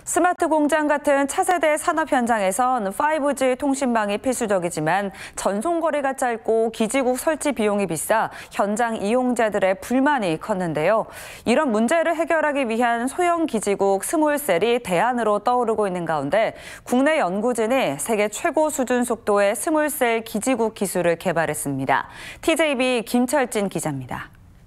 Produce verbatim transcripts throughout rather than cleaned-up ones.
스마트 공장 같은 차세대 산업 현장에선 파이브지 통신망이 필수적이지만 전송거리가 짧고 기지국 설치 비용이 비싸 현장 이용자들의 불만이 컸는데요. 이런 문제를 해결하기 위한 소형 기지국 스몰셀이 대안으로 떠오르고 있는 가운데 국내 연구진이 세계 최고 수준 속도의 스몰셀 기지국 기술을 개발했습니다. 티제이비 김철진 기자입니다.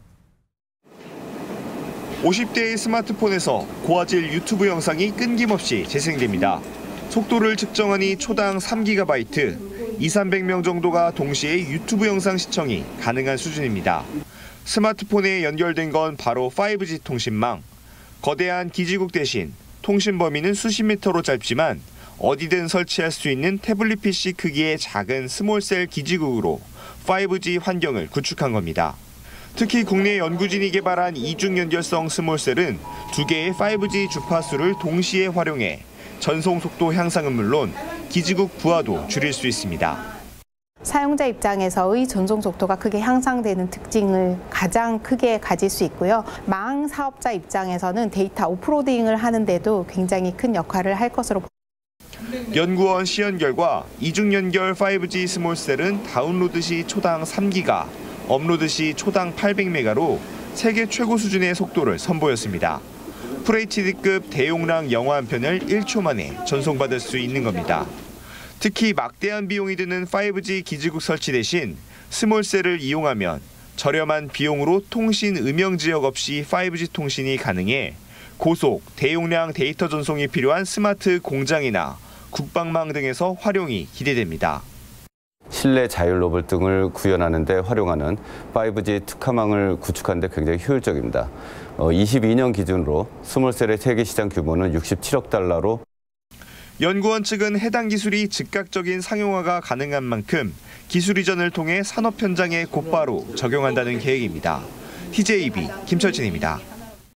오십 대의 스마트폰에서 고화질 유튜브 영상이 끊김없이 재생됩니다. 속도를 측정하니 초당 삼 기가바이트, 이삼백 명 정도가 동시에 유튜브 영상 시청이 가능한 수준입니다. 스마트폰에 연결된 건 바로 파이브지 통신망. 거대한 기지국 대신 통신 범위는 수십 미터로 짧지만 어디든 설치할 수 있는 태블릿 피씨 크기의 작은 스몰셀 기지국으로 파이브지 환경을 구축한 겁니다. 특히 국내 연구진이 개발한 이중 연결성 스몰셀은 두 개의 파이브지 주파수를 동시에 활용해 전송 속도 향상은 물론 기지국 부하도 줄일 수 있습니다. 사용자 입장에서의 전송 속도가 크게 향상되는 특징을 가장 크게 가질 수 있고요. 망 사업자 입장에서는 데이터 오프로딩을 하는데도 굉장히 큰 역할을 할 것으로 보입니다. 연구원 시연 결과 이중 연결 파이브지 스몰셀은 다운로드 시 초당 삼 기가, 업로드 시 초당 팔백 메가로 세계 최고 수준의 속도를 선보였습니다. 풀에이치디급 대용량 영화 한 편을 일 초 만에 전송받을 수 있는 겁니다. 특히 막대한 비용이 드는 파이브지 기지국 설치 대신 스몰셀을 이용하면 저렴한 비용으로 통신 음영 지역 없이 파이브지 통신이 가능해 고속, 대용량 데이터 전송이 필요한 스마트 공장이나 국방망 등에서 활용이 기대됩니다. 실내 자율 로봇 등을 구현하는 데 활용하는 파이브지 특화망을 구축하는 데 굉장히 효율적입니다. 어, 이십이 년 기준으로 스몰셀의 세계 시장 규모는 육십칠억 달러로 연구원 측은 해당 기술이 즉각적인 상용화가 가능한 만큼 기술 이전을 통해 산업 현장에 곧바로 적용한다는 계획입니다. 티제이비 김철진입니다.